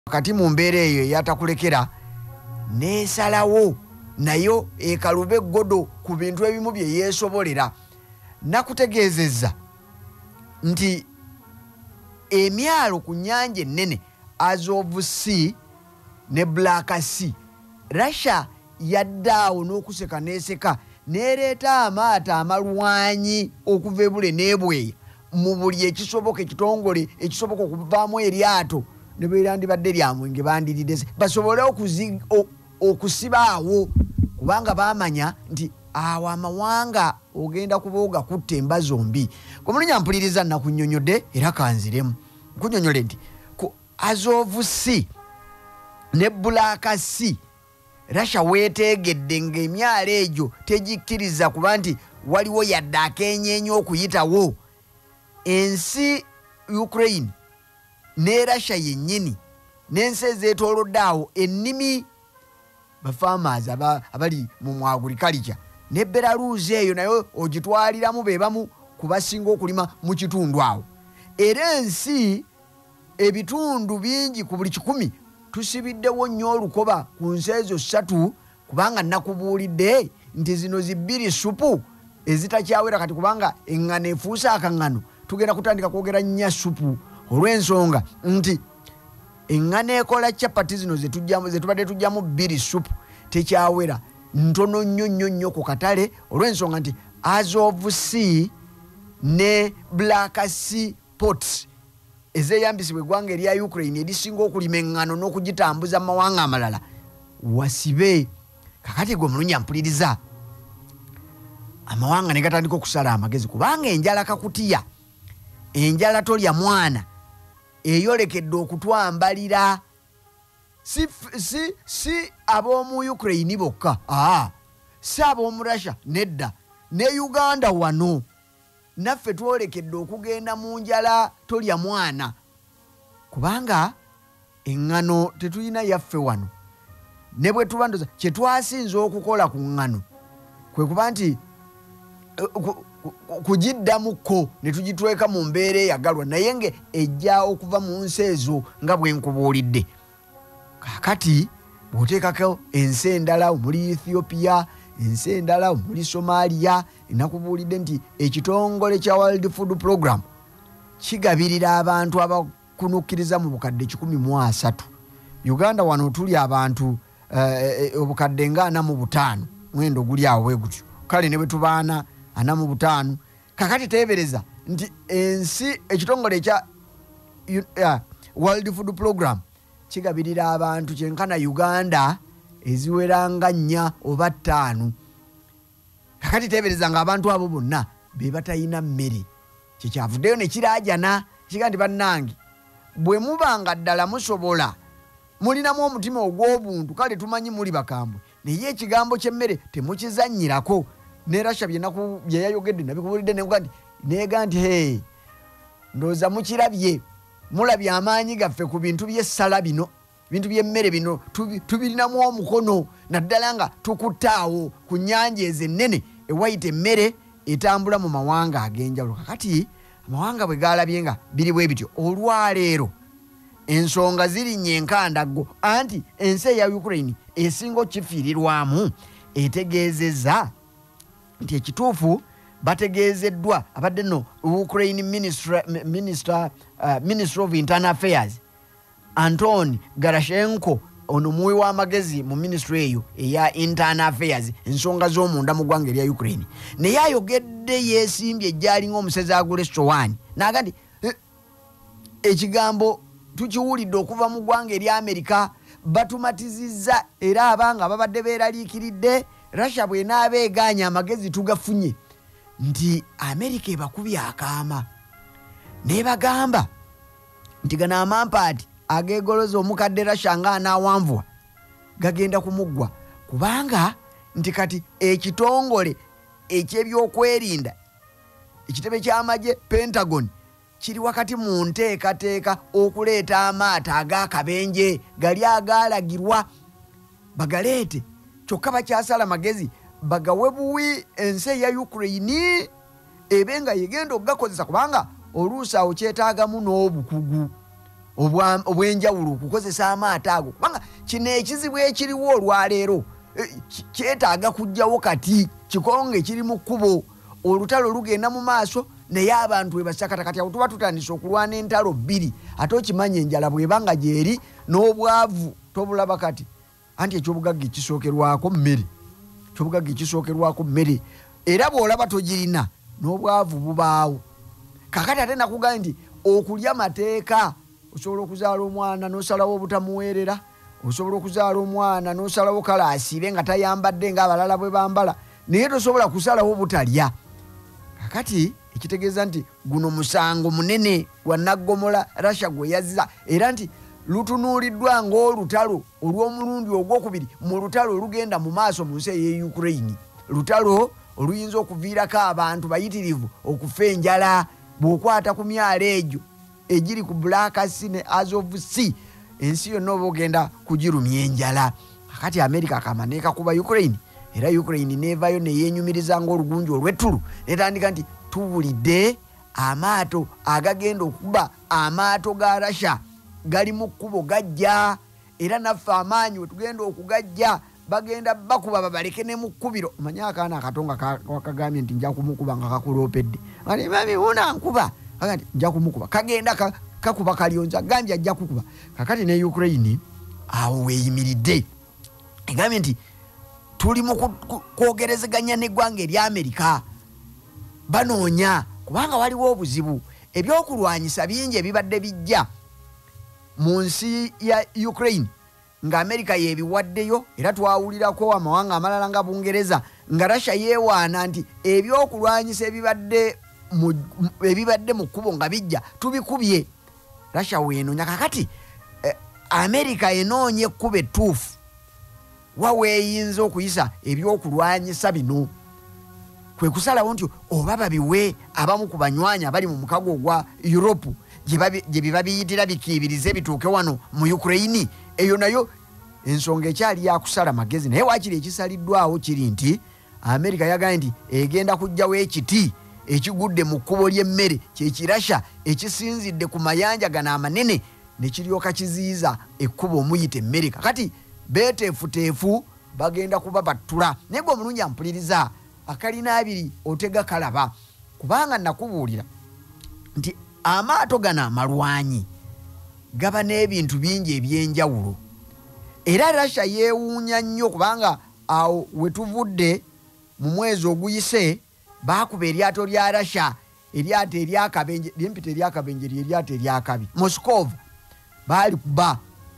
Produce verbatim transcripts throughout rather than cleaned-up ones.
kati mu mbeera eyo yatakulekera nesalawo nayo ekalube godo ku bintu ebimu bye yeesobolera. Nakutegeezezza nti emyalo ku nnyanja ennene Azov Sea ne Black Sea, Russia yaddaawo n'okuseka neeseka neereeta amaato amalwanyi okuva ebule n'ebweya mu buli ekisoboka ekitongole ekisoboka okuvaamu eryato ne beerandibadde lyamwenge bandiridde basobole okusibaawo kubanga baamanya nti awo amawanga ogenda kubooga kutta emba zombi. Kumulunya mpuliriza nakunnyonnyodde era kanziremu nkunnyonnyole nti ku Azov Sea ne Black Sea Russia weetegedde ng'emyalo egyo tegikkiriza kuba nti waliwo yadde akeenyeenya okuyitawo. Ensi Ukraine ne Russia yennyini n'ensi ezeetoolodde awo ennimi bafarmers abali mu agriculture ne Belarus eyo nayo ogitwaliramu be bamu ku basinga okulima mu kitundu awo. Era ensi ebitundu bingi ku buli kikumi tusibiddewo nnyo olukoba ku nsi ezo ssatu kubanga nakubuulidde nti zino zibbiri supu ezitakyawera kati kubanga eŋŋano efuuse akaŋŋano tugenda kutandika kwogera nnya supu olw'ensonga nti eŋŋano ekola capati zino zetubadde tujjamu bbiri supu tekyawera ntono nnyo nnyo nnyo ku katale olw'ensonga nti Azov Sea ne Black Sea ports ezeeyambisibwa eggwanga erya Ukraine erisinga okulima eŋŋano n'okugitambuza mu mawanga amalala wasibe. Kakati gwe mulungi ampuliriza amawanga ne gatandika okusala amagezi kubanga enjala kakutiya, enjala tolya mwana eyolekedde okutwambalira si, si, si ab'omu Ukraine bokka, aa si ab'omu Russia nedda ne Uganda wano naffe twolekedde okugenda mu njala tolya mwana kubanga eŋŋano tetulina yaffe wano. Ne bwe tuba ndoza kye twasinza okukola ku ŋŋano kwe kuba nti kugiddamuko ne tugitweka mu mbeera eyagalwa naye nge ejja okuva mu nsi ezo nga bwe nkubuulidde. Kaakati bw'oteekako ensi endala omuli Ethiopia, ensi endala omuli Somalia, nakubuulidde nti ekitongole kya World Food Program kigabirira abantu abakunukkiriza mu bukadde kikumi mu asatu. Uganda wano tuli abantu uh, obukadde nga ana mu butaano mwendo guli awo bwe gutyo kale ne bwe tubaana ana mu butaano. Kakati teebereza nti ensi ekitongole ekya uh, World Food Program kigabirira abantu kyenkana Uganda eziweranga nnya oba ttaano. Kakati teebereza nga abantu abo bonna be batayina mmere kyekyavuddeyo ne kiraajana kiga nti bannange bwe mubanga ddala musobola mulinamu omutima ogw'obuntu kale tumanyi muli bakambwe naye ekigambo ky'emmere temukizannyirako. Ne Russia bye yayogedde nabikubuulidde neega nti neega nti hey ndowooza mukirabye mulabye amaanyi gaffe ku bintu by'essala bino bintu by'emmere bino tubirinamu omukono naddala nga tukuttaawo ku nnyanja ezo ennene ewayita emmere etambula mu mawanga ag'enjawulo. Kakati amawanga bwe gaalabye nga biri bwe bityo olwaleero ensonga zirinnye enkandaggo anti ensi eya Ukraine esinga okifiirirwamu etegeezezza nti ekituufu bategeezeddwa abadde no Ukraine Minister, Minister, uh, Minister of Internal Affairs Anton Garashenko ono muwi w'amagezi mu ministry eyo eya Internal Affairs ensonga z'omunda mu ggwanga erya Ukraine naye ayogedde yeesimbye ejjalinga omusezi agula essowaani n'aga nti ekigambo tukiwulidde okuva mu ggwanga erya Amerika batumatizizza era abanga babadde beeraliikiridde Russia bw'enaaba egaanya amagezi tugafunye nti Amerika ebakubye akaama n'ebagamba nti gano amampaati ageegoloza omukadde Russia nga anaawanvuwa gagenda kumuggwa kubanga nti kati ekitongole eky'ebyokwerinda ekitebe ky'amagye Pentagon kiri wakati mu nteekateeka okuleeta amaato ag'akabenje gali agaalagirwa bagaleete kyokka bakyasala magezi bagawe buwi ensi eya Ukraine ebe nga yegenda okugakozesa kubanga oluusi awo kyetaagamu n'obukugu obwenjawulo okukozesa amaato ago kubanga kino ekizibu ekiriwo olwaleero kyetaaga kujjawo kati kikonge kiri mu kkubo olutalo lugenda mu maaso naye abantu we basakata kati awo tuba tutandise okulwana entalo bbiri ate okimanya enjala bwebanga gyeri n'obwavu tobulaba kati anti ekyobugagga ekisookerwako mmere ekyobugagga ekisookerwako mmere era bw'olaba togirina n'obwavu bubaawo kakati ate nakugamba nti okulya mateeka osobola okuzaala omwana n'osalawo obutamuweerera osobola okuzaala omwana n'osalawo kale asiibe nga tayambadde ng'abalala bwe bambala naye tosobola kusalawo butalya kakati ekitegeeza nti guno musango munene gwa naggomola Russia gwe yazza era nti lutunuuliddwa ng'olutalo olw'omulundi ogwokubiri mu lutalo olugenda mu maaso mu nsi ey'e Ukraine lutalo oluyinza okuviirako abantu bayitirivu okufa enjala bw'okwata ku myalo egyo egiri ku Black Sea ne Azov Sea ensi yonna oba ogenda kugirumya enjala kakati America akama neekakuba Ukraine era Ukraine neevaayo neyeenyumiriza ng'olugunju olw'ettulu netandika nti tuwulidde amaato agagenda okuba amaato ga Russia gali mu kkubo gajja era naffe amaanyi we tugenda okugajja bagenda bakuba babaleke ne mu kkubiro omanye akaana akatonga wakagambye nti nja kumukuba nga kakuloopedde ati mami una nkuba agati nja kumukuba kagenda ka, kakuba kalyonza gambye ajja kukuba kakati ne Ukraine awo weeyimiridde egambye nti tuli mu kwogerezeganya n'eggwanga erya Amerika banoonya kubanga waliwo obuzibu ebyokulwanyisa bingi ebibadde bijja mu nsi ya Ukraine nga Amerika yebiwaddeyo era twawulirako amawanga amalala nga Bungereza nga Russia yeewaana nti ebyokulwanyisa ebibadde mu ebibadde mu kkubo nga bijja tubikubye Russia weenoonya kakati eh, Amerika enoonye ekkubo ettuufu wa weeyinza okuyisa ebyokulwanyisa bino kwe kusalawo nti oba babiwe abamu ku banywanyi abali mu mukago ogwa Europe gye biba biyitira bikiibirize bituuke wano mu Ukraine eyo nayo ensonga ekyali yakusala magezi naye waakiri ekisaliddwawo kiri nti Amerika yagambye nti egenda kujjawo ekiti ekigudde mu kkubo ly'emmere kyekirasha ekisinzidde ku mayanja gano amanene ne kiryoka kiziyiza ekkubo omuyita emmere kakati beeteefuteefu bagenda kuba battula naye gwe omulungi ampuliriza akalina abiri otega kalaba kubanga nakubuulira nti amaato gano amalwanyi gaba n'ebintu bingi ebyenjawulo era Russia yeewuunya nnyo kubanga awo wetuvudde mu mwezi oguyise baakuba eryato lya Russia eryato eryakabenje lyempita eryakabenje lyeryato eryakabi Moscow baali kuba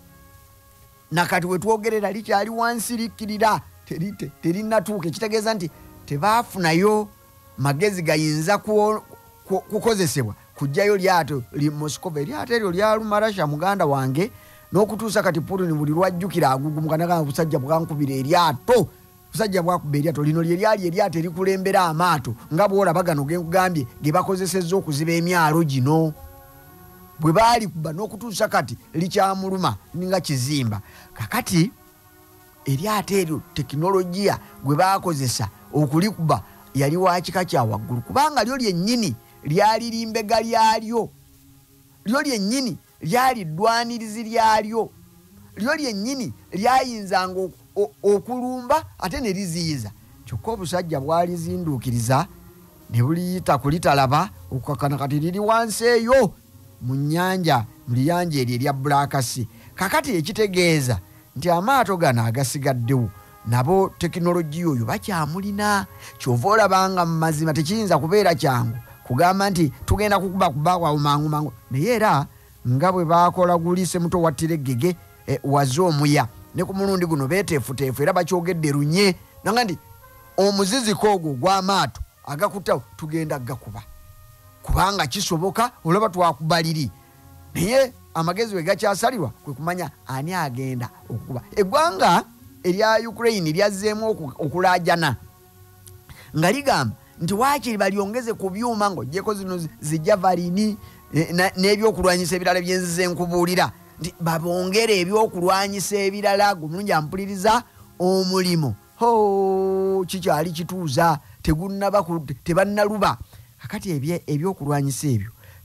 nakati wetwogerera likyali wansi likkirira terinatuuka ekitegeeza nti tebaafunayo magezi gayinza kukozesebwa kujjayo lyato li Moscow eryato eryo lyaluma Russia muganda wange n'okutuusa kati Putin buli lwajjukira agugumuka naga busajja bwankubira eryato busajja bwakuba eryato lino lyali eryato erikulembera amaato nga bw'olaba gano genkugambye ge bakozesezza okuziba emyalo gino bwe baali kuba n'okutuusa kati likyamuluma ninga kizimba kakati eryato eryo tekinologiya gwe baakozesa okulikuba yali wa kika kya waggulu kubanga lyo lyennyini lyali limbega lyalyo lyo lyennyini lyali ddwanirizi lyalyo lyo lyennyini lyayinzanga okulumba ate ne liziyiza kyokka obusajja bwalizinduukiriza ne buliyita kulitalaba okukakana kati liri wansi eyo mu nnyanja mu liyanja eryo erya Black Sea kakati ekitegeeza nti amaato gano agasigaddewo nabo tekinologiya oyo bakyamulina kyova olabanga mu mazima tekiyinza kubeera kyangu kugamba nti tugenda kukuba kubawawo mangu mangu naye era nga bwe baakola gulise muto wattira eggege e, waze omuya ne ku mulundi guno beeteefuteefu era bakyogedde lunye nanga nti omuziziko ogwo gw'amaato agakutawo tugenda gakuba kubanga kisoboka olaba twakubaliri naye amagezi we gakyasalirwa kwe kumanya ani agenda okukuba eggwanga erya Ukraine lyazzeemu okulaajana nga ligamba nti waakiri balyongeze ku byuma ng'ogyeko zino zijavarini n'ebyokulwanyisa ebirala byenzize nkubuulira nti babongere ebyokulwanyisa ebirala gumulungi ampuliriza omulimo ho kikyali kituuza tegunaba tebannaluba kakati ebyokulwanyisa ebyo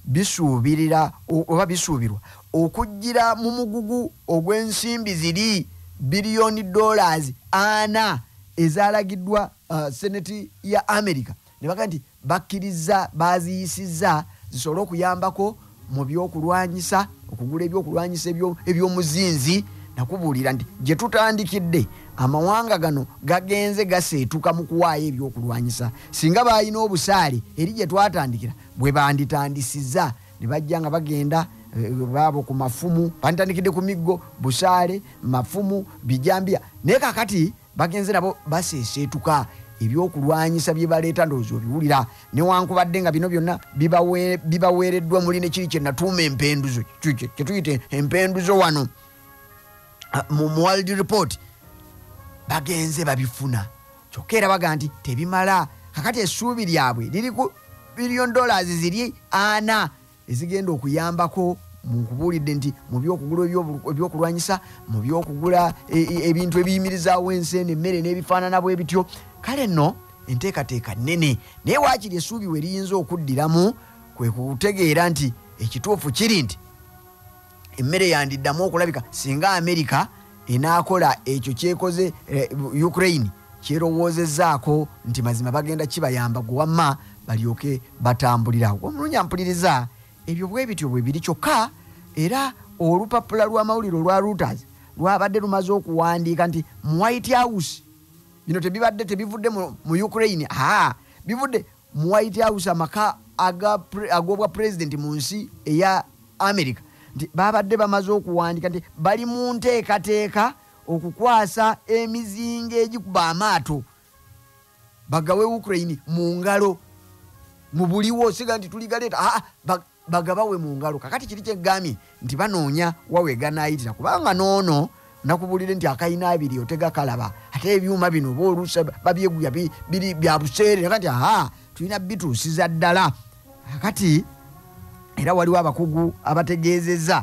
bisuubirira oba bisuubirwa okujjira mu mugugu ogw'ensimbi ziri biliyoni dollars ana ezalagiddwa uh, seneti ya America ne baga nti bakkiriza baziyisizza zisobole okuyambako mu byokulwanyisa okugula ebyokulwanyisa eby'omuzinzi nakubuulira nti gye tutandikidde amawanga gano gagenze gaseetuka mu kuwaayo ebyokulwanyisa singa baayina obusaale eri gye twatandikira bwe banditandisiza ne bajja nga bagenda e, baabo ku mafumu banditandikidde ku miggo busaale mafumu bijambia naye kakati bagenze nabo baseeseetuka ebyokulwanyisa bye baleeta ndowooza obiwulira newankubadde nga bino byonna bibaweereddwa muli ne kiri kye natuuma empenduzo kye tuyite empenduzo wano mu World Report bagenze babifuna kyokka era baga nti tebimala kakati essuubi lyabwe liri ku billion dollars ziri ana ezigenda okuyambako mu kubuulidde nti mu byokugula ebyokulwanyisa mu byokugula ebintu ebiyimirizaawo ensi emmere n'ebifaanana bwe bityo kale nno enteekateeka nnene naye waakiri essuubi we liyinza okuddiramu kwe kutegeera nti ekituufu kiri nti emmere yandiddamu okulabika singa America enaakola ekyo kyekoze eh, Ukraine kyerowoozezaako nti mazima bagenda kibayamba gwamma balyoke batambulirawo omulungi ampuliriza ebyo bwe bityo bwe biri kyokka era olupapula lw'amawulire olwa Reuters lwabadde lumaze okuwandiika nti mu White House bino tebibadde tebivudde mu, mu Ukraine aa bivudde mu White House amaka ag'obwa president mu nsi eya America nti babadde bamaze okuwandika nti bali mu nteekateeka okukwasa emizinga egikuba amaato bagawe Ukraine mu ngalo mu buliwo siga nti tuligaleeta aa bagabawe mu ngalo kakati kiri kyegambye nti banoonya waweeganaayitira kubanga noono nakubulire nti akayina abiri otega kalaba ate ebyuma bino boolusa babyeguya biri bya buseere kati aa tulina bituusiza ddala kakati era waliwo abakugu abategeezezza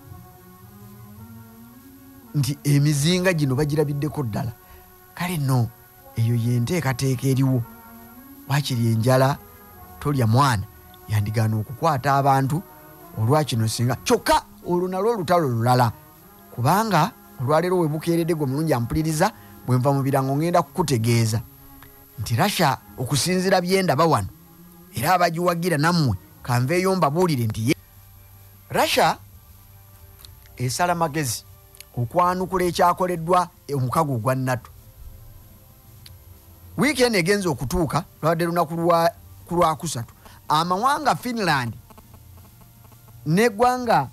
nti emizinga gino bagirabiddeko ddala kale nno eyo yenteekateeka eriwo waakiri enjala tolya mwana yandigaana okukwata abantu olwakino singa kyokka olwo nalwo olutalo lulala kubanga olwaleero we bukeeredde gwe mulungi ampuliriza bwe nva mu birango ngenda kukutegeeza nti Russia okusinzira byendaba wano era abagiwagira nammwe kanveeyo mbabuulire nti Russia esala magezi okwanukula ekyakoleddwa omukago gwa NATO wiiki eno egenza okutuuka lwabadde lunaku ku lwakusatu amawanga Finland n'eggwanga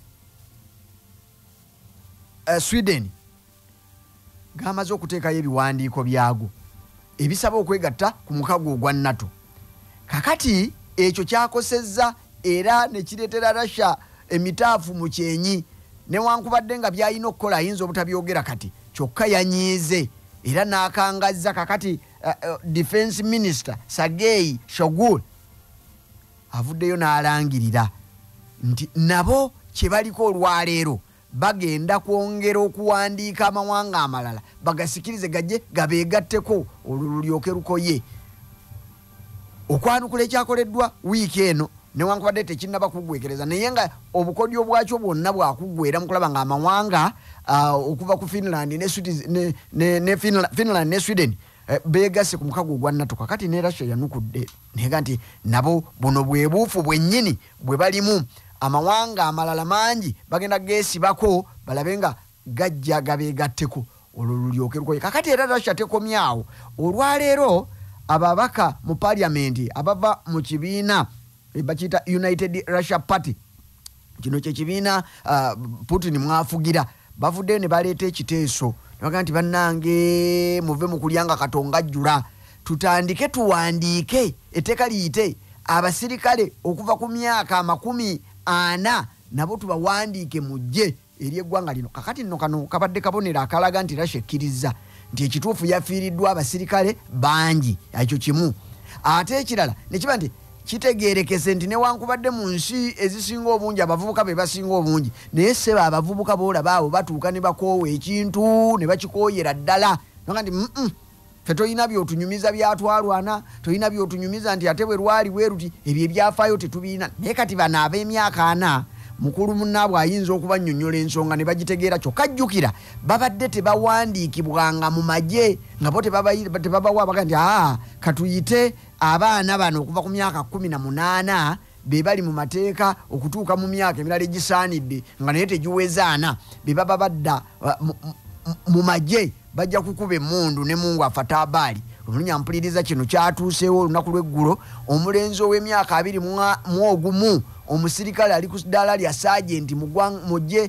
uh, Sweden gamaze okuteekayo ebiwandiiko byago ebisaba okwegatta ku mukago gwa NATO kakati ekyo kyakosezza era nekireetera Russia emitaafu mu kyenyi newankubadde nga byalina okukola ayinza obutabyogera kati kyokka yanyiize era n'akangazza kakati uh, uh, defense minister Sergei Shoigu avuddeyo n'alangirira nti nabo kye baliko olwaleero bagenda kwongera okuwandiika amawanga amalala bagasikirize gajje gabeegatteko olulyoke lukoye okwanukula ekyakoleddwa wiiki eno newankubadde tekinnaba kuggwekereza naye nga obukodyo bwakyo bwonna bwakuggwera mu kulaba nga amawanga uh, okuva ku Finland ne, ne, ne, ne Finland, Finland ne Sweden uh, beegasse ku mukago gwa NATO kakati ne Russia yanukudde nega nti nabo buno bwe buufu bwennyini bwe balimu amawanga amalala mangi bagenda geesibako balabe nga gajja gabeegatteko olwo lulyoke lukoye kakati era Russia tekomyawo olwaleero ababaka mu parliament abava mu kibiina bakiyita United Russia Party kino kye kibiina uh, Putin mwafugira bavuddeyo ne baleeta ekiteeso nebaga nti bannange muve mu kulyanga katonga ajjula tutandike tuwandiike etteeka liyite abasirikale okuva ku myaka amakumi ana nabo tubawandiike mujje eri eggwanga lino kakati nno kano kabadde kabonero akalaga nti Russia ekkiriza nti ekituufu yafiiriddwa abasirikale bangi ekyo kimu ate ekirala nekiba nti kitegeerekese nti newankubadde mu nsi ezisinga obungi abavubuka be basinga obungi naye seba abavubuka boolaba abo batuuka ne bakoowa ekintu ne bakikooyera ddala noga nti mm -mm, Tetoyina byotunyumiza byatwalwana, toyina byotunyumiza nti ate bwe lwali weruti ebyo ebyafaayo tetubiina. Naye kati bano ab'emyaka ana mukulu munnaabwe ayinza okubannyonnyola ensonga ne bagitegeera kyokka jjukira babadde tebawandiikibwanga mu magye nga bo tebabawa baga nti aa katuyite abaana bano okuva ku myaka kumi na munaana be bali mu mateeka okutuuka mu myaka emirala egisaanidde nga naye tegiwezaana be baba badda mu magye bajja kukuba emmundu ne mungu afata abaali. Olunya mpuliriza kino kyatuuseewo olunaku lw'eggulo omulenzi ow'emyaka abiri mu ogumu omusirikale ali ku ddaala lya saagenti mu ggye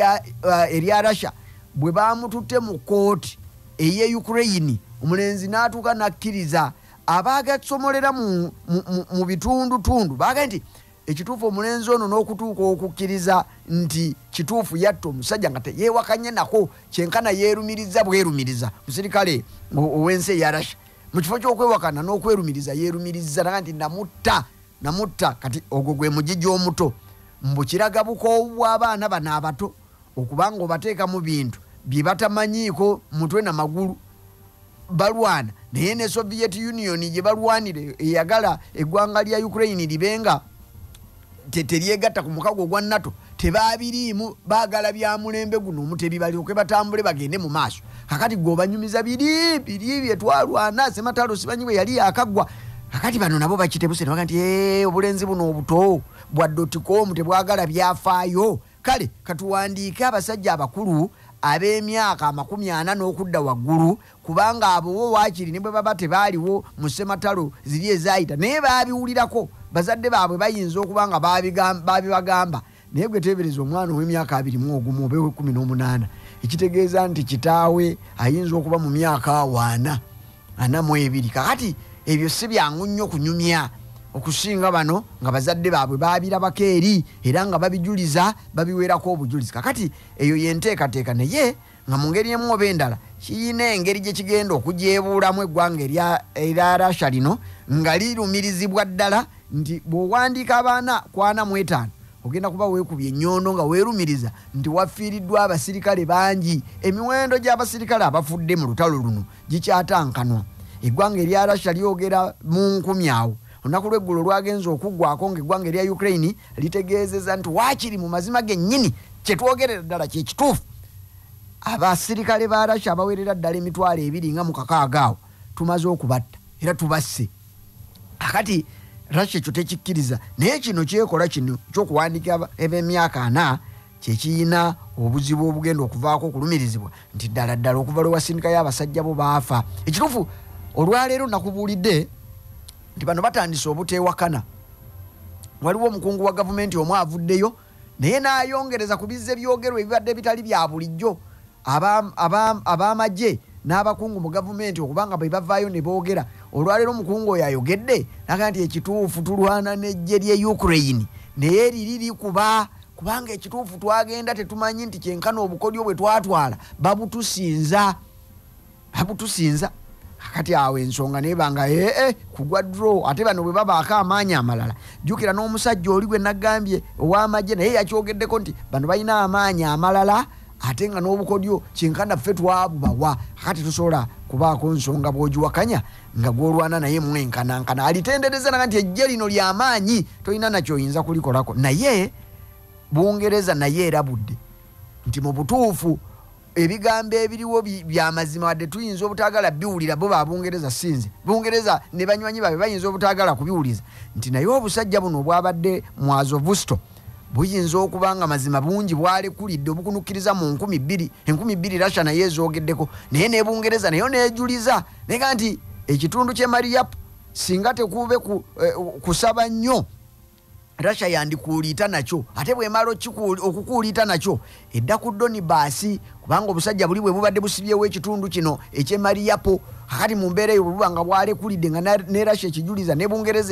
erya Russia bwe baamututte mu kooti ey'e Ukraine omulenzi n'atuuka n'akkiriza abaagasomolera mu bitundutundu baaga nti ekituufu omulenzi ono n'okutuuka okukkiriza nti kituufu yatta omusajja nga teyeewakanye nako kyenkana yeerumiriza bwerumiriza musirikale ow'ensi eya Russia mu kifo ky'okwewakana n'okwerumiriza yeerumiriza naga nti namutta namutta kati ogwo gwe mugigi omuto mbu kiraga bukoowu bw'abaana bano abato okubanga obateeka mu bintu bye batamanyiiko mutwe na magulu balwana naye ne Soviet Union gye balwanire eyagala eggwanga lya Ukraine libenga teteryegatta ku mukago gwa NATO tebaabiriimu baagala bya mulembe guno omutebi balyoke batambule bagende mu maaso kakati gobanyumiza biri biri byetwalwana Sematalo sibanyi bwe yali akaggwa kakati bano nabo bakitebuse ne baga nti ee obulenzi buno obuto bwa dotcom tebwagala byafaayo kale katuwandiike abasajja abakulu ab'emyaka amakumi ana n'okudda waggulu kubanga abo bo waakiri ne bwe baba tebaaliwo mu Sematalo ziri ezaayita naye baabiwulirako bazadde baabwe bayinza okuba nga baabibagamba naye gwe teebereza omwana ow'emyaka abiri mu ogumu oba ow'ekkumi n'omunaana ekitegeeza nti kitaawe ayinza okuba mu myaka waana ana mu ebiri kakati ebyo si byangu nnyo kunyumya okusinga bano nga bazadde baabwe baabirabako eri era nga babijuliza babiweerako obujulizi kakati eyo yenteekateeka naye nga mu ngeri emu oba endala kiyina engeri gye kigenda okugyebuulamu eggwanga erya Russia lino nga lirumirizibwa ddala nti bw'owandiika abaana kwana mu etaano ogenda kuba weekubye ennyondo nga weerumiriza nti wafiiriddwa abasirikale bangi emiwendo gy'abasirikale abafudde mu lutalo luno gikyatankanwa eggwanga erya Russia lyogera mu nkumi awo olunaku lw'eggulo lwagenza okuggwako ng'eggwanga erya Ukraine litegeezeza nti waakiri mu mazima gennyini kyetwogerera ddala kyekituufu abasirikale ba Russia abawerera ddala emitwalo ebiri nga mu kakaaga awo tumaze okubatta era tubasse akati Russia ekyo tekikkiriza naye kino kyekola kino ky'okuwandiika eb'emyaka ana kyekiyina obuzibu obugenda okuvaako okulumirizibwa nti ddala ddala okuva lwe wasindikayo abasajja bo baafa ekituufu olwaleero nakubuulidde nti bano batandise obuteewakana waliwo omukungu wa gavumenti omu avuddeyo naye n'ayongereza ku bizze byogerwa ebibadde bitali bya bulijjo ab'amagye n'abakungu mu gavumenti okubanga bwe bavaayo ne boogera olwaleero omukungu oyo ayogedde naga nti ekituufu tulwana n'eggye ly'e Ukraine naye liri likuba kubanga ekituufu twagenda tetumanyi nti kyenkana obukodyo bwe twatwala babutusinza babutusinza akati awo ensonga nebanga ee kugwa draw ate bano bwe babaako amaanyi amalala jjukira n'omusajja oli gwe nagambye ow'amagye naye yakyogeddeko nti bano balina amaanyi amalala ate nga n'obukodyo kyenkana ffe twabubawa akati tusobola kubaako nsonga bw'ogiwakanya nga gw'olwana naye mwenkanankana alitendereza naga nti eggye lino ly'amaanyi tolina nakyoyinza kulikolako naye Bungereza naye erabudde nti mu butuufu ebigambo ebiriwo by'amazima wadde tuyinza obutaagala biwulira bo ba Bungereza sinze Bungereza ne banywanyi baabwe bayinza obutaagala kubiwuliza nti naye obusajja buno obwabadde mu Azovusto buyinza okuba nga mazima bungi bwalekulidde obukunukkiriza mu nkumi bbiri enkumi bbiri Russia naye ezoogeddeko naye ne Bungereza nayo neejuliza nega nti ekitundu ky'e Mariupol singa tekube ku, eh, kusaba nnyo Russia yandikuuliita nakyo ate bw'emala okukuuliita nakyo edda ku Donibasi kubanga obusajja buli bwe bubadde busibyewo ekitundu kino eky'e Mariupol kakati mu mbeera eyo bwe buba nga bwalekulidde nga ne Russia ekijuliza ne Bungereza